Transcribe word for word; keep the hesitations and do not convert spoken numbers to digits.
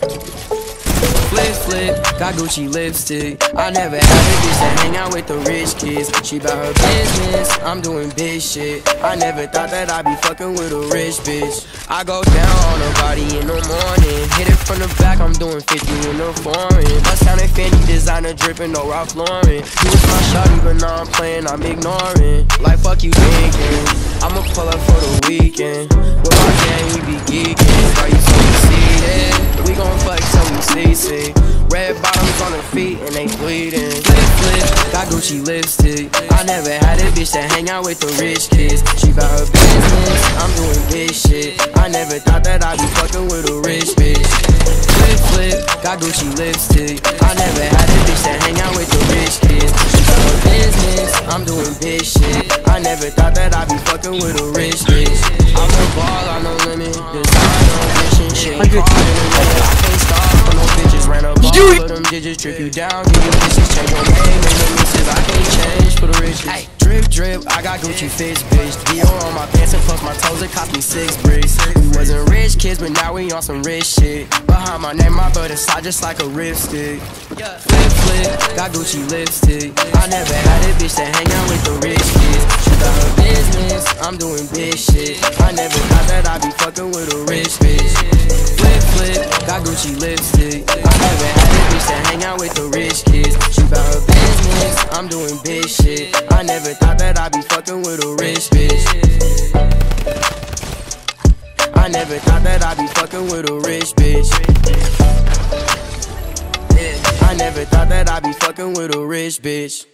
Flip, flip, got Gucci lipstick. I never had a bitch that hang out with the rich kids. She bout her business, I'm doing big shit. I never thought that I'd be fucking with a rich bitch. I go down on her body in the morning. Hit it from the back, I'm doing fifty in the foreign. Bust down in Fendi, designer dripping, no Ralph Lauren. You was my shawty, but now I'm playing, I'm ignoring. Like fuck you thinking, I'ma pull up for the weekend. With my gang, we be geeking. Why you so conceited? We gon' fuck till we see, see. Red bottoms on her feet and they bleeding. Flip, flip, got Gucci lipstick. I never had a bitch that hang out with the rich kids. She bout her business, I'm doing big shit. I never thought that I'd be fucking with a rich bitch. Flip, flip, got Gucci lipstick. I never had a bitch that hang out with the rich kids. She bout her business, I'm doing big shit. I never thought that I'd be fucking with a rich bitch. I'm a ball on no limit, design on mission, shit hard in the minute. I can't stop for no bitches, ran up all of them digits, drip you down, give you kisses, change your name, make no misses. I can't change for the riches. Ay, drip, drip, I got Gucci fits, bitch. Dior on my pants and plus my toes, it cost me six bricks. We wasn't rich kids, but now we on some rich shit. Behind my name, my butt inside just like a ripstick. Flip, flip, got Gucci lipstick. I never had a bitch that hang out with the rich kids. She got her business, I'm doing big shit. I never thought that I'd be fucking with a rich bitch. Flip, flip, got Gucci lipstick. I never had a bitch that hang out with the rich kids. She bout her business, I'm doing big shit. I never thought that I'd be fucking with a rich bitch. I never thought that I'd be fucking with a rich bitch. Yeah, I never thought that I'd be fucking with a rich bitch.